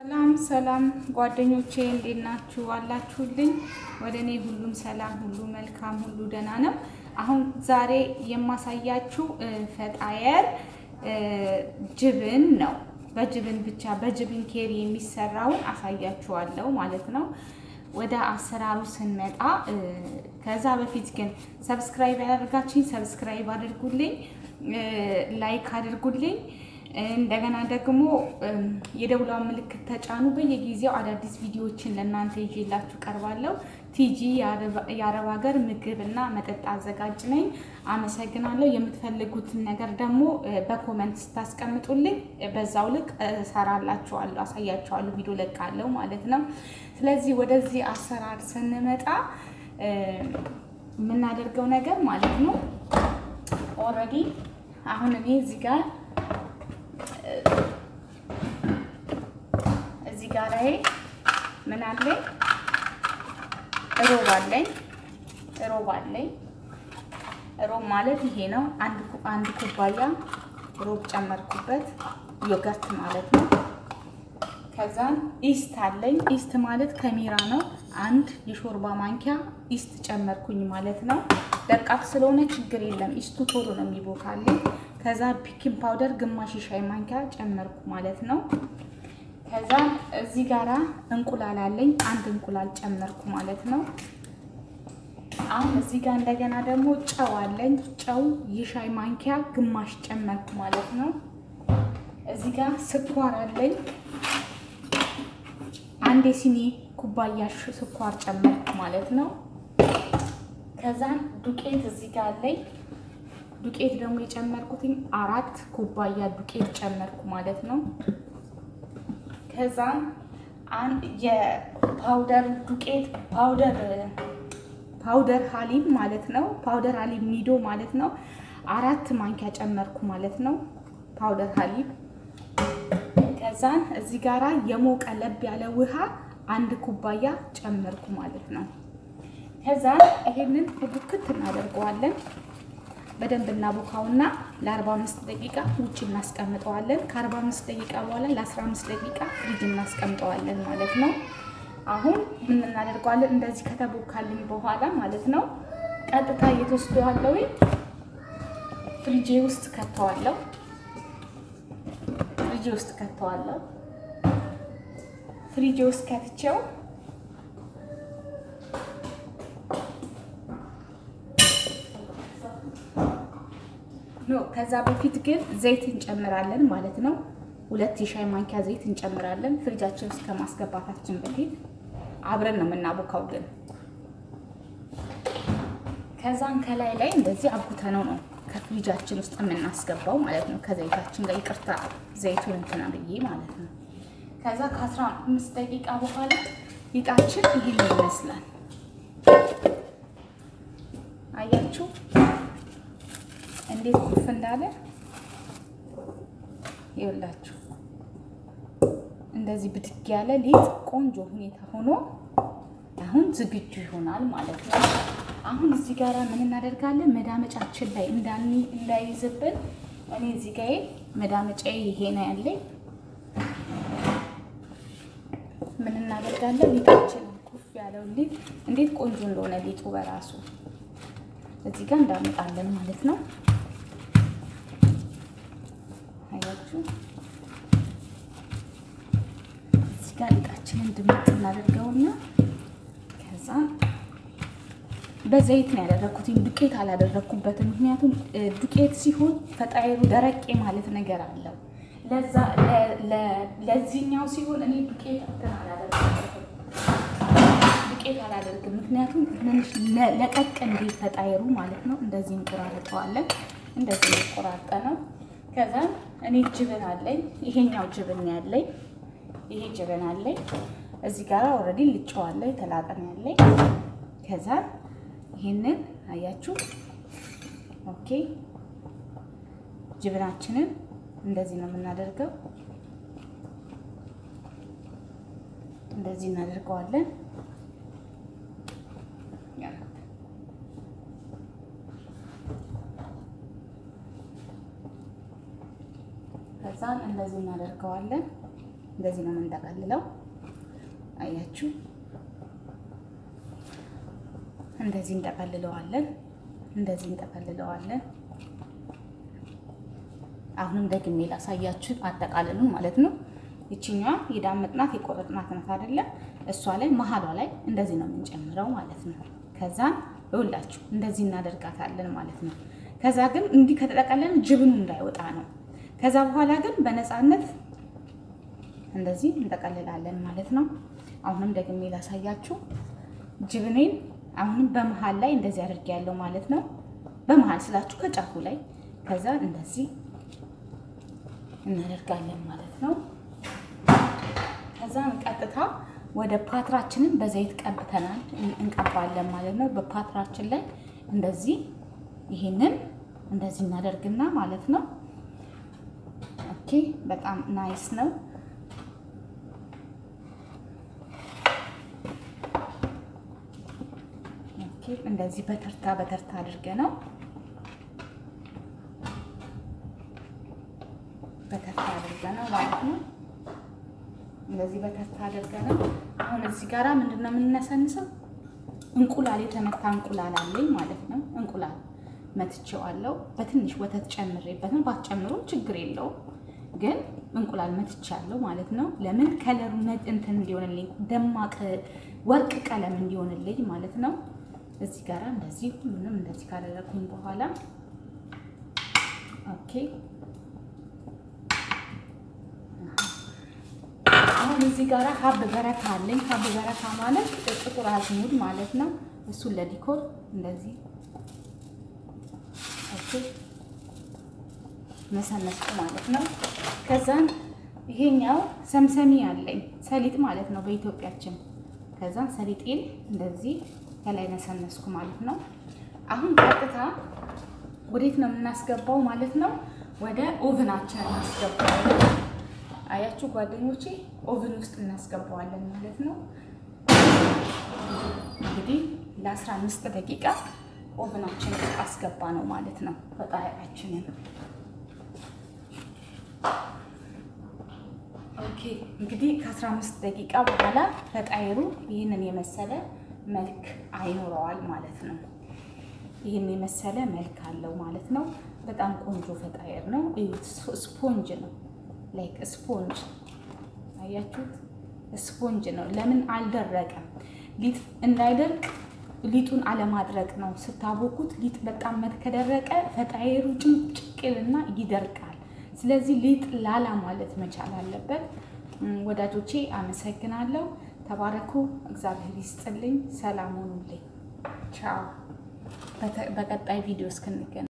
ሰላም ጓደኞቼ እንዴት ናችሁ አላችሁልኝ ወደኔ ሁሉም ሰላም ሁሉ መልካም ሁሉ ደህና ነው አሁን ዛሬ የማሳያችሁ ፈጣየር ጅብን ነው በጅብን ብቻ በጅብን ኬሪ የሚሰራውን አሳያችኋለሁ ማለት ነው ወደ አሰራሩ ስንመጣ ከዛ በፊት ግን ሰብስክራይብ ያደርጋችሁኝ ሰብስክራይብ አድርጉልኝ ላይክ አድርጉልኝ እንደገና ደግሞ የደውላው ምልክት ተጫኑ በየጊዜው አዳዲስ ቪዲዮዎችን ለእናንተ ይዤላችሁ ቀርባለሁ ቲጂ የአረብ ሀገር ምግብና መጠጥ አዘጋጅ ነኝ አመሰግናለሁ የምትፈልጉትን ነገር ደግሞ በኮሜንት ታስቀምጡልኝ በዛው ልክ ሰራላችኋለሁ አሳያችኋለሁ ቪዲዮ ለቃለሁ ማለት ነው ስለዚህ ወደዚህ አሰራር ስንመጣ ምን አደርገው ነገር ማለት ነው ኦሬዲ አሁን እኔ እዚህ ጋር እዚህ ጋር ላይ ምን አለ ሮብ አለኝ ሮብ ማለት ይሄ ነው አንድ ኩባያ ሮብ ጨመርኩበት ዮገርት ማለት ነው ከዛን ኢስት አለኝ ኢስት ማለት ከሚራ ነው አንድ የሾርባ ማንኪያ ኢስት ጨመርኩኝ ማለት ነው ደቃቅ ስለሆነ ችግር የለም ኢስቱ ቶሎ ነው የሚቦካልኝ ከዛ ፒኪንግ ፓውደር ግማሽ ሻይ ማንኪያ ጨመርኩ ማለት ነው ከዛ እዚህ ጋራ እንቁላል አለኝ አንድ እንቁላል ጨመርኩ ማለት ነው አሁን እዚህ ጋር እንደገና ደግሞ ጨው አለኝ ጨው የሻይ ማንኪያ ግማሽ ጨመርኩ ማለት ነው እዚህ ጋር ስኳር አለኝ አንድ ሲኒ ኩባያ ስኳር ጨመርኩ ማለት ነው ከዛ ዱቄት እዚህ ጋር አለኝ ዱቄት ደግሞ የጨመርኩትኝ 4 ኩባያ ዱቄት ጨመርኩ ማለት ነው ከዛ አንድ የፓውደር ዱቄት ፓውደር ሐሊብ ማለት ነው ፓውደር ሐሊብ ኒዶ ማለት ነው 4 ማንኪያ ጨመርኩ ማለት ነው ፓውደር ሐሊብ ከዛ እዚህ ጋራ የሞቀ ለብ ያለ ውሃ 1 ኩባያ ጨመርኩ ማለት ነው ከዛ ይሄንን ቡክት እናደርገዋለን በደንብ እናቦካውና ለ45 ደቂቃ ውጪ እናስቀምጠዋለን ከ45 ደቂቃ በኋላ ለ15 ደቂቃ ፍሪጅ እናስቀምጠዋለን ማለት ነው አሁን ምን እናደርጋለን እንደዚህ ከተቦካልን በኋላ ማለት ነው ቀጥታ እየተወስደዋለሁ ፍሪጅ ውስጥ ከተዋለሁ ፍሪጅ ውስጥ ከተቸው ከዛ በፊት ግን ዘይት እንጨምራለን ማለት ነው 2 የሻይ ማንኪያ ዘይት እንጨምራለን ፍሪጃችን ውስጥ ከማስገባታችን በፊት አብረን ነው የምናቦካው ግን ከዛን ከላይ ላይ እንደዚህ አብኩተነው ነው ከፍሪጃችን ውስጥ የምናስገባው ማለት ነው ከዘይታችን ጋር ይቅርታ ዘይቱን እንተናብዬ ማለት ነው ከዛ ከ15 ደቂቃ በኋላ ሊጣችን ይሄን ይመስላል አያችሁ እንዴት ኩፍ እንዳለ ይኸውላችሁ እንደዚህ ብትክ ያለ ሊጥ ቆንጆ ሁኔታ ሆኖ አሁን ዝግጁ ይሆናል ማለት ነው አሁን እዚህ ጋር ምን እናደርጋለን መዳመጫችን ላይ እንዳይዝብን እኔ እዚህ ጋር መዳመጫዬ ይሄ ነው ያለኝ ምን እናደርጋለን ሊጣችን ኩፍ ያለው ሊጥ እንዴት ቆንጆ እንደሆነ ሊጡ በራሱ እዚህ ጋር እንዳመጣለን ማለት ነው አያችሁ እዚህ ጋር ሊጣችንን ድምጥ እናደርገውና ከዛ በዘይት ነው ያደረኩት ዱቄት አላደረኩበትም ምክንያቱም ዱቄት ሲሆን ፈጣይሩ ደረቄ ማለት ነገር አለው ለዛ ለዚህኛው ሲሆን እኔ ዱቄት አላደርግም ምክንያቱም ትንሽ ለቀቅ እንዲል ፈጣይሩ ማለት ነው እንደዚህ እንቆራርጠዋለን እንደዚህ እንቆራርጠነው ከዛ እኔ ጅብን አለኝ ይሄኛው ጅብን ያለኝ ይሄ ጅብን አለኝ እዚህ ጋር ኦሬዲ ልጨዋለሁ ተላጠን ያለኝ ከዛ ይሄንን አያችሁ ኦኬ ጅብናችንን እንደዚህ ነው የምናደርገው እንደዚህ እናደርገዋለን ከዛን እንደዚህ እናደርገዋለን እንደዚህ ነው የምንጠቀልለው አያችሁ እንደዚህ እንጠቀልለዋለን አሁንም ደግሜ ላሳያችሁ አጠቃልሉን ማለት ነው እቺኛዋ የዳመጥናት የቆረጥናት ናት አይደለ እሷ ላይ መሃሏ ላይ እንደዚህ ነው የምንጨምረው ማለት ነው ከዛ ይውላችሁ እንደዚህ እናደርጋታለን ማለት ነው ከዛ ግን እንዲህ ከተጠቀለልን ጅብኑ እንዳይወጣ ነው ከዛ በኋላ ግን በነፃነት እንደዚህ እንጠቀልላለን ማለት ነው አሁንም ደግሜ ላሳያችሁ ጅብኔን አሁንም በመሃል ላይ እንደዚህ አድርጌያለሁ ማለት ነው በመሃል ስላችሁ ከጫፉ ላይ ከዛ እንደዚህ እናደርጋለን ማለት ነው ከዛ ቀጥታ ወደ ፓትራችንን በዘይት ቀብተናል እንቀባለን ማለት ነው በፓትራችን ላይ እንደዚህ ይሄንን እንደዚህ እናደርግና ማለት ነው ኦኬ በጣም ናይስ ነው ኦኬ እንደዚህ በተርታ አድርገናል ማለት ነው እንደዚህ በተርታ አድርገናል አሁን እዚህ ጋራ ምንድነው የምንነሰንሰው እንቁላል የተመታ እንቁላል አለኝ ማለት ነው እንቁላል መትቼዋለሁ በትንሽ ወተት ጨምሬበት ነው ባትጨምሩ ችግር የለውም ግን እንቁላል መትቻለሁ ማለት ነው ለምን ከለሩ እንትን እንዲሆንልኝ ደማቅ ወርቅ ቀለም እንዲሆንልኝ ማለት ነው እዚህ ጋራ እንደዚህ ሁሉንም እንደዚህ ካደረኩኝ በኋላ ኦኬ አሁን እዚህ ጋራ ሀብ በረካ አለኝ ሀብ በረካ ማለት ጥቁር አዝሙድ ማለት ነው እሱ ለዲኮር እንደዚህ ኦኬ መሰነስኩ ማለት ነው ከዛን ይሄኛው ሰምሰሚ አለኝ ሰሊጥ ማለት ነው በኢትዮጵያችን ከዛን ሰሊጤን እንደዚህ ከላይ ነሰነስኩ ማለት ነው አሁን ቀጥታ ወዴት ነው የምናስገባው ማለት ነው ወደ ኦቨናችን እናስገባዋለን አያችሁ ጓደኞቼ ኦቨን ውስጥ እናስገባዋለን ማለት ነው እንግዲህ ለ15 ደቂቃ ኦቨናችን አስገባ ነው ማለት ነው ፈጣሪያችንን ኦኬ እንግዲህ ከ15 ደቂቃ በኋላ ፈጣይሩ ይሄንን የመሰለ መልክ አይኖረዋል ማለት ነው ይሄን የመሰለ መልክ አለው ማለት ነው በጣም ቆንጆ ፈጣይር ነው ስፖንጅ ነው ላይክ ስፖንጅ አያችሁ ስፖንጅ ነው ለምን አልደረቀም ሊጥ እንዳይደርቅ ሊጡን አለማድረቅ ነው ስታቦኩት ሊጥ በጣም መከደረቀ ፈጣይሩ ጭምጭቅልና ይደርቃል ስለዚህ ሊጥ ላላ ማለት መቻል አለበት ወዳጆቼ አመሰግናለሁ ተባረኩ እግዚአብሔር ይስጥልኝ ሰላም ሁኑልኝ ቻው በቀጣይ ቪዲዮ እስክንገናኝ